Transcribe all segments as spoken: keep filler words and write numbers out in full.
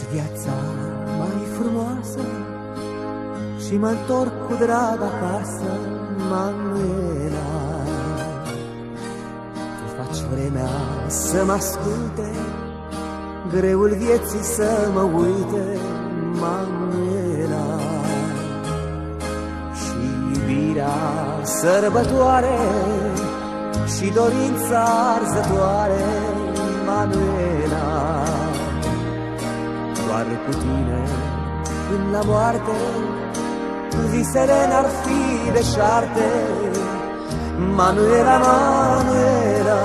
viața mai frumoasă și mă întorc cu drag acasă, Manuela. Tu faci vremea să mă asculte, greul vieții să mă uite, Manuela. Și iubirea sărbătoare și dorința arzătoare, Manuela. Doar cu tine până la moarte, visele n-ar fi deșarte, Manuela, Manuela.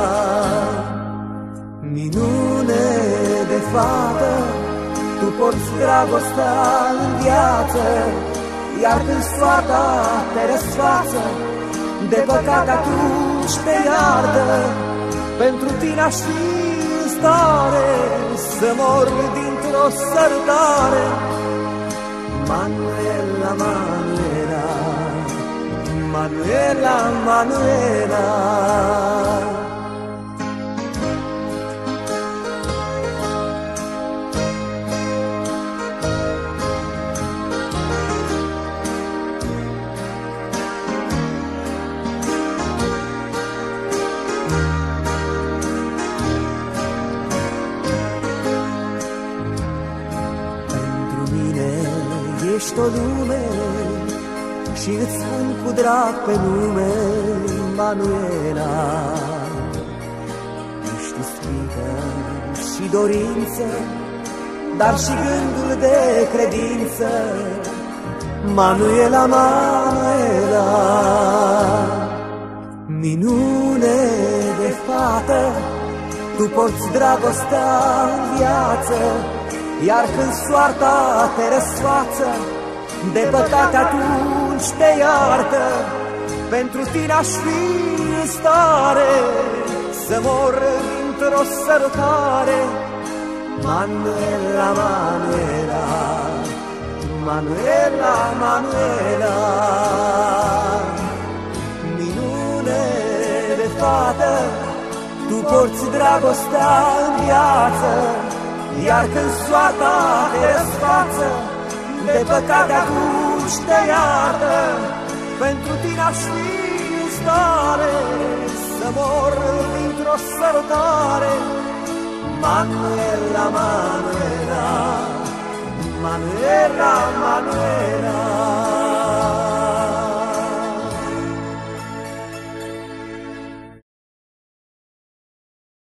Minune de fată, tu porți dragostea în viață, iar când soarta te răsfață, de păcat atunci te iartă. Pentru tine aș fi în stare să mor dintr-o sărutare, Manuela, Manuela, Manuela, Manuela. Ești o lume și îți spun cu drag pe nume, Manuela. Ești ispită și dorință, dar și gândul de credință, Manuela, Manuela. Minune de fată, tu porți dragostea în viață, iar când soarta te răsfață, de păcate atunci te iartă. Pentru tine aș fi în stare să mor dintr-o sărutare, Manuela, Manuela, Manuela, Manuela. Minune de fată, tu porți dragostea în viață, iar când soarta te răsfață, de păcate atunci te iartă. Pentru tine aș fi în stare să mor dintr-o sărutare, Manuela, Manuela, Manuela, Manuela.